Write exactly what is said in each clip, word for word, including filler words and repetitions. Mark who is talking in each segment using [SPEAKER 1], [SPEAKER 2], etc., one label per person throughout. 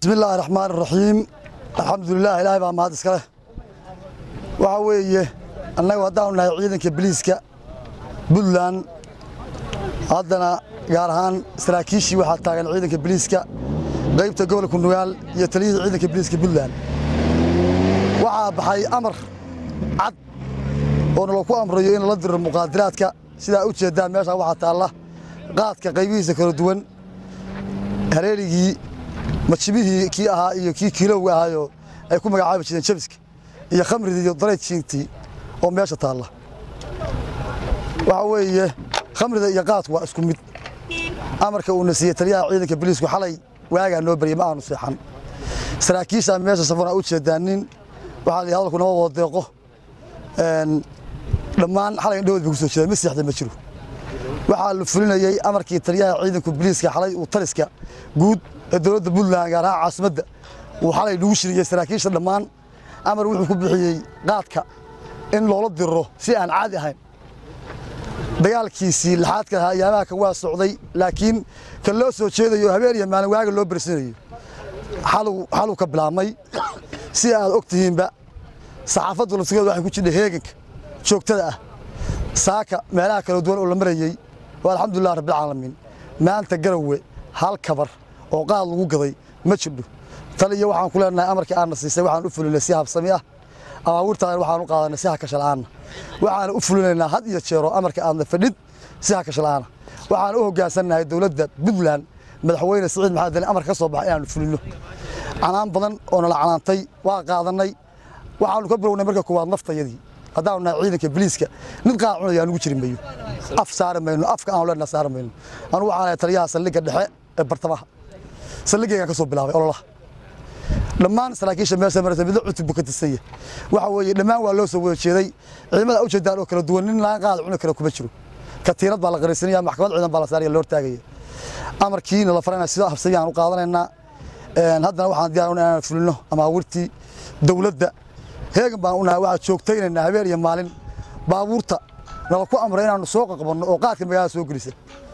[SPEAKER 1] بسم الله الرحمن الرحيم الحمد لله إلهي بقى مهد اسكاله وحويه أنه وداونا عيدنك بوليسكا بوntland هادنا قارهان سراكيشي waxaa taagan ciidanka booliska qaybta gobolka Nugaal iyo taliyada ciidanka booliska Puntland waxa baxay amar cad oo loo ku amrayo in la diro muqaadaraadka sida u jeedaan meesha waxa taala qaadka qaybihiisa kala duwan hareerigii machibihii kii ahaa iyo kii kiilowga ahaayo ay ku magacaabo jireen jabiska iyo khamridii iyo darajintii oo meesha taala waxa weeye khamrida iyo qaadku waa isku mid amarka uu nasiiyay taliyaha ciidanka booliisku xalay waaga noo bariyay ma aanu seexan saraakiisha meesha safana u jeedaanin waxa la hadalku noo wada deeqo een dhamaan xalay indhood buu soo jeeday ma seexday ma jiro waxa la fulinayay amarkii taliyaha ciidanka booliiska xalay uu taliska guud ee dawladda Puntland gaar ahaan caasimadda uu xalay lagu shiriyay saraakiisha dhamaan amar wuxuu ku bixiyay qaadka in loola diro si aan caadi ahayn dagaalkiisii laxaadka ayaamaha ka waa socday laakiin ka loo soo jeedayo habeen iyo maalin waaga loo barsanayo xalu xalu ka bilaamay si aad ogtihiinba saxaafaddu la sugan waxay ku jirtay heeganka joogtada ah saaka meelaha kala duwan oo la marayay waa alxamdulillah rabbil caalamiin maanta Garowe hal kabar oo qaad lagu gaday ma jiro taliya waxaan ku leenahay amarkii aan nasiisay waxaan u fulinay si habsami ah awaawirtaan waxaan u qaadanay si haka shalaan waxaan u fulinaynaa had iyo jeero amarka aan fadhid si haka shalaan waxaan u hoggaansanahay dawladda Puntland madaxweyne Saciid Maxamed amar ka soo baxay inaan fulino canaan badan oo la canaantay waa qaadanay waxaan ka bilownay marka koowaad naftayadii hadaan ciidanka booliiska mid qaacunaya ugu jirin mayo af saaremayno afka aan leenahay saaremayno anu waxaan taliyaha saldhigga dhexe ee bartamaha saldhigga ka soo bilaabay ololaha dhamaan saraakiisha meesha maraysa mid cutub ka tisay waxa weeye dhamaan waa loo soo wada jeeday ciidamada u jeedaan oo kala duwan nin la qaad cuna kala kuma jiro ka tiirad baa la qaraysanaya maxkamad ciidan baa la saaraya loo taagaya amarkiina la farana sida habsayaan u qaadanayna een haddana waxaan diyaar u nahay inaan fulino ama awirtii dawladda heegan baan u nahay waxa joogtaynayna habeen iyo maalin baabuurta nala ku amray inaan soo qabanno oo qaadka magaalada soo gelisa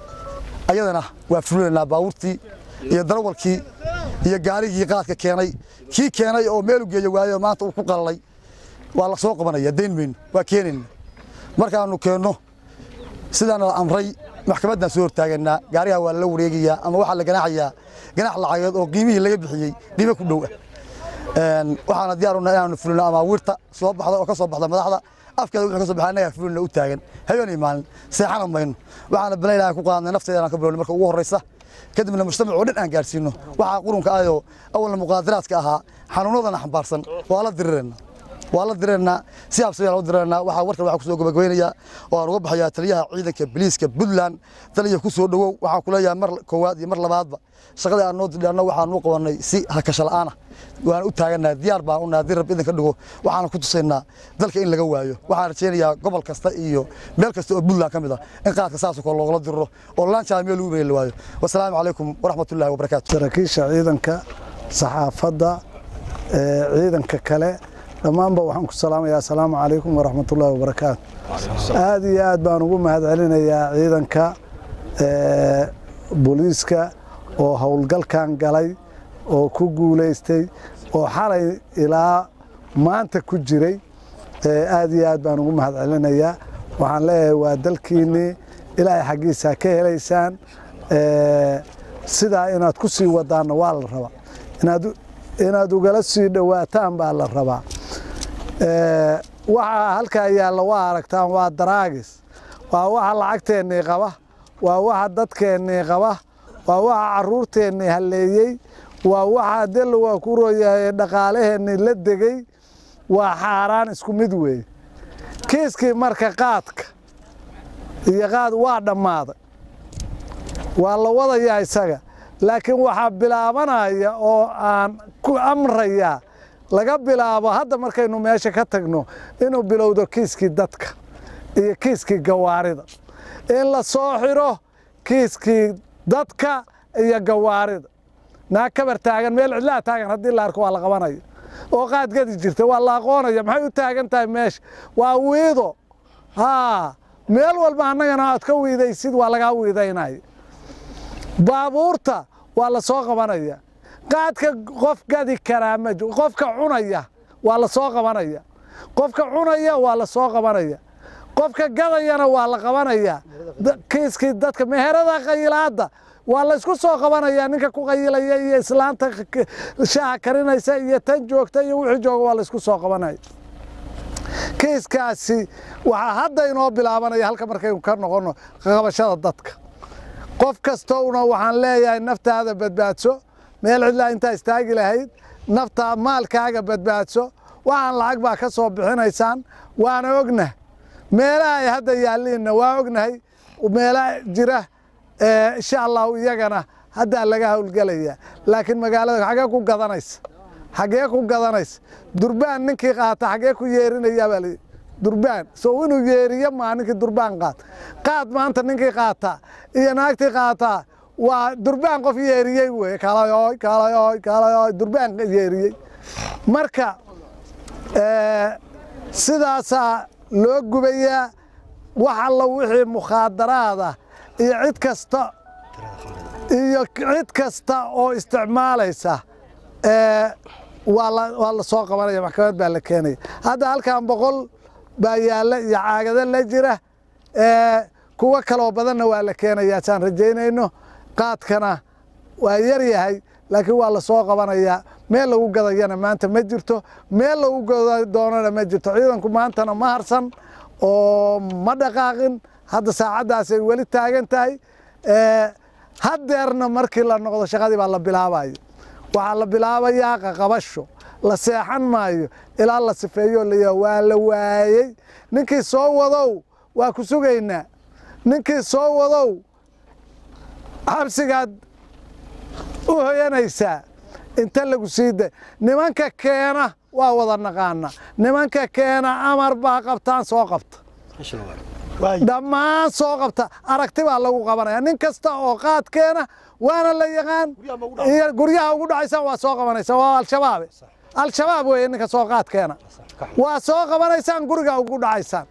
[SPEAKER 1] ayadana waa fulinayna baabuurtii iyo darawalkii iyo gaarigii qaadka keenay kii keenay oo meel u geeyay waayo maanta uu ku qalay waa la soo qabanaya deynmeyn waa keenin markaanu keenno sidaan la amray maxkamadda soo hortaaganaa gaariga waa la wareegayaa ama waxa la ganaaxayaa ganaax lacageed oo qiimihii laga bixiyay qiimo ku dhow ah een waxaan diyaar u nahay inaan fulino ama wirta soo baxda oo ka soo baxda madaxda afkeeda wuxuu ka soo baxay inaga fulino u taagan habeen maalin seexan mayno waxaan bilaynaa ku qaadnay nafteena ka bilowno marka ugu horeysa kadibna mujtamac oo dhan aan gaarsiino waxa qurunka ayo awal muqaadaraadka ahaa xanuunadana xambaarsan waa la dirirna waa la dirirna si habsay loo dirirna waxa warka waxa ku soo gabagabeynaya oo aan uga baxaya taliyaha ciidanka booliiska Puntland taliya ku soo dhawow waxa ku leeyahay mar koowaad iyo mar labaadba shaqada aan noo diyaarno waxaan u qabanay si hakasha la'aan waan u taaganaa diyaar baan u nahay rab idinka dhigo waxaan ku tusaynaa dalka in laga waayo waxaan rajaynayaa gobol kasta iyo meel kasta oo Puntland kamid ah in qaadka saas oo looga diro oo laancha meel uu meel waayo wassalaamu calaykum waraxmatullaahi wabarakaatuh
[SPEAKER 2] saraakiisha ciidanka saxaafadda ee ciidanka kale dhamaanba waxaan ku salaamayaa assalaamu calaykum waraxmatullaahi wabarakaatuh aad iyo aad baan ugu mahadcelinayaa ciidanka ee booliiska oo hawlgalkan galay oo ku guuleystay oo xalay ilaa maanta ku jiray aad iyo aad baan ugu mahadcelinayaa waxaan leeyahay waa dalkiinii ilaahay xaqiisa ka helaysaan sidaa inaad ku sii wadaana waa la rabaa inaad inaad ugala sii dhawaataan baa la rabaa waxa halka yaalla waa aragtaan waa daraagis waa waxa lacagteennii qaba waa waxa dadkeennii qaba waa waxa caruurteennii halleeyey waa waxa dal waa ku rooyahay dhaqaalaheennii la degay waa xaaraan isku mid weey kiiskii marka qaadka iyo qaad waa dhammaaday waa la wadayaa isaga laakiin waxa bilaabanaya oo aan ku amraya laga bilaabo hadda markaynu meesha ka tagno inuu bilowdo kiiskii dadka iyo kiiskii gawaarida in la soo xiro kiiskii dadka iyo gawaarida naa kabar taagan meel cidla taagan hadii la arko waa la qabanayo oo qaad gadi jirta waa la aqoonaya maxay u taagan tahay meesha waa wiido ha meel walba annagana aad ka wiidaysid waa laga wiidaynay baabuurta waa la soo qabanaya qaadka qof gadi karaa ma jiro qofka cunaya waa la soo qabanaya qofka cunaya waa la soo qabanaya qofka gadayana waa la qabanaya kiiskii dadka meherada qaylaada waa la isku soo qabanaya ninka ku qaylaya iyo islaanta shaaha karinaysa iyo tan joogta iyo wixii jooga waa la isku soo qabanaya kiiskaasi waxa hadda inoo bilaabanaya halka markaynu ka noqono qabashada dadka qof kastoona waxaan leeyahay naftaada badbaadso meel cidla inta istaagi lahayd nafta maalkaaga badbaadso waxaan lacag baa ka soo bixinaysaan waana ognahay meelaha ay hadda yaalliinna waa ognahay meelaha jira insha allah iyagana hadda laga hawlgelaya laakiin magaalada xagee ku gadanaysa xagee ku gadanaysa durbaan ninkii qaata xagee ku yeerinaya baa la durbaan soo inuu yeeriyo ma ninkii durbaan qaat qaad maanta ninkii qaata iyo naagtii qaata waa durbaan qof yeeriyay way kalayoy kalayoy kalayoy durbaan yeeriyay marka ee sidaasa loo gubayaa waxa la wixii mukhaadaraada iyo cid kasta iyo cid kasta oo isticmaalaysa ee waa la waa la soo qabanaya maxkamad baa la keenay hadda halkan boqol baa yaala iyo caagada la jira ee kuwa kale oo badanna waa la keenayaa saan rajaynayno qaadkana waa yar yahay laakiin waa la soo qabanaya meel lagu gadayana maanta ma jirto meel lagu gaday doonana ma jirto ciidanku maantana ma harsan oo ma dhaqaaqin hadda saacadaas ay wali taagan tahay ee hadeerna markii la noqdo shaqadii baa la bilaabayo waxa la bilaabayaa qaqabasho la seexan maayo ilaa la sifeeyo la waa la waayay ninkii soo wadow waa ku sugaynaa ninkii soo wadow xabsigaad u hoyanaysaa inta lagu siiday nimanka keena waa wada naqaana nimanka keena amar baa qabtaan soo qabta dhammaan soo qabta aragti baa lagu qabanaya nin kasta oo qaad keena waana la yaqaan guryaha ugu dhacaysaan waa soo qabanaysa waa al-shabaab al-shabaab weeye ninka soo qaad keena waa soo qabanaysaan guriga ugu dhacaysaan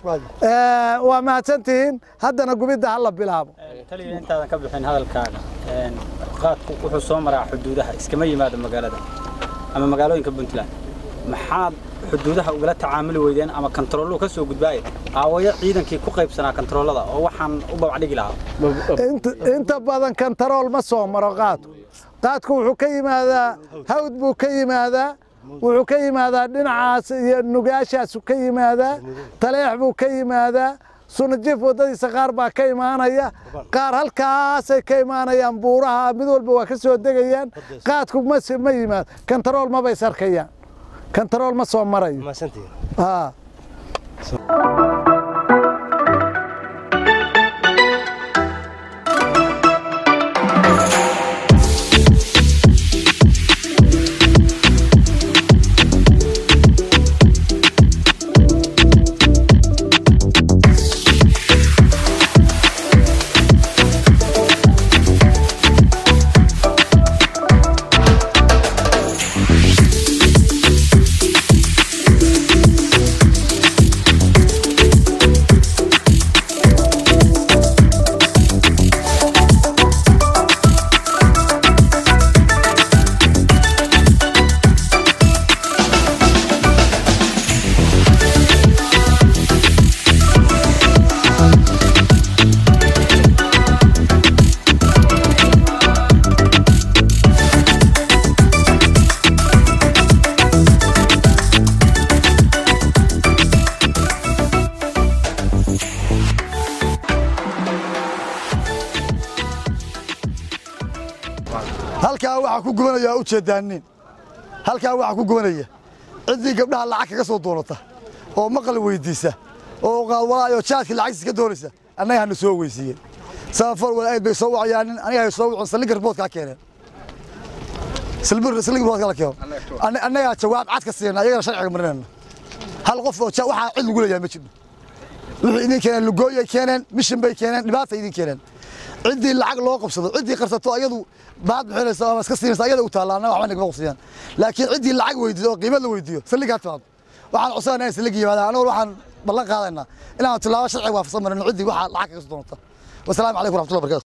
[SPEAKER 2] waa mahadsantihiin haddana gubidda hala bilaabo
[SPEAKER 3] taliya intaadan ka bixin hadalkaaga qaadku wuxuu soo maraa xuduudaha iskama yimaado magaalada ama magaalooyinka Puntland maxaad xuduudaha ugala tacaamuli weydeen ama control ka soo gudbaayay aawaya ciidankii ku qaybsanaa controlada oo waxaan u babacdhigi lahaa
[SPEAKER 2] inta badan control ma soo maro qaadku qaadku wuxuu ka yimaadaa hawd buu ka yimaadaa wuxuu ka yimaadaa dhinacaas iyo nugaashaas ka yimaadaa taleex buu ka yimaadaa sunajif wadadiisa qaar baa ka imaanaya qaar halkaas ay ka imaanayaan buuraha mid walba waa ka soo degayaan qaadku ma ma yimaad control ma bay sarkayaan control ma soo marayo
[SPEAKER 4] ma santii
[SPEAKER 2] ha
[SPEAKER 1] halka waxa ku gubanaya u jeedaanin halka waxa ku gubanaya cidii gabdhaha lacag kaga soo doonata oo maqal weydiisa oo qaalwaayo jaadka lacag iska doonaysa annaga hanu soo weysiiyay safar wala ay bay soo wacayaan aniga soo wacon saliga report ka keeneen silbir saliga report ka keeneen annaga jawaab cad ka siinay ayaga sharciga marnaan hal qof oo waxa cid lagu leeyahay ma jiro wixii idin keeneen lugooyay keeneen mission bay keeneen dhibaata idin keeneen cidii lacag loo qabsado cidii qarsato ayadu baad bixinaysa ama iska siinaysa ayada u taalaana waxba nagama qabsadaan laakiin cidii lacag weydiiyo qiimo la weydiiyo saliga taad waxaan cusubanahay saliga yimaada anigu waxaan ballan qaadaynaa inaan tilaabo sharci waafaqsan marno cidii waxa lacag ka soo doonta wassalaamu calaykum warahmatullahi wabarakatuh